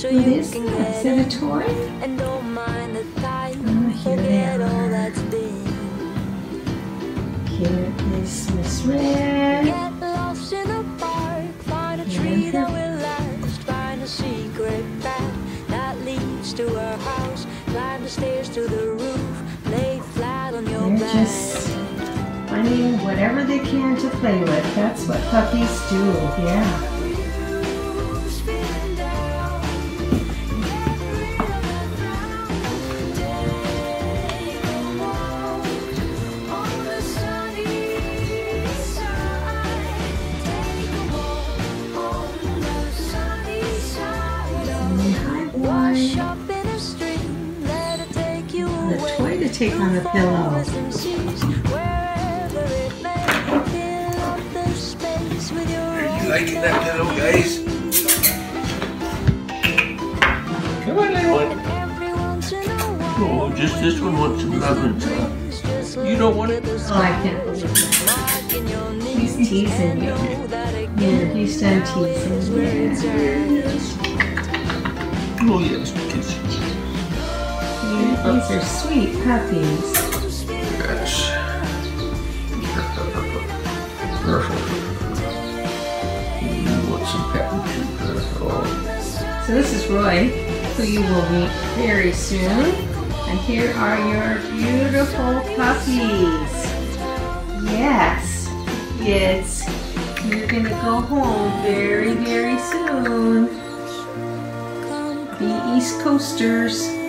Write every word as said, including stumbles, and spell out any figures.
What is this? Is it a toy? Oh, here they are. Here is Miss Red. Get lost in a park, find a tree that will last, find a secret path that leads to our house, climb the stairs to the roof, lay flat on your They're back. just finding whatever they can to play with. That's what puppies do, yeah. The toy to take on the pillow. Are you liking that pillow, guys? Come on, little one. Oh, just this one wants some loving, son. You don't want it? Oh, I can't believe that. He's teasing you. Yeah, he's done teasing. Yeah. Oh, yes, because Yeah, these are sweet puppies. yes. You want some pet and treat. Oh. So this is Roy, who you will meet very soon. And here are your beautiful puppies. Yes, kids, you're gonna go home very, very soon. Be East Coasters.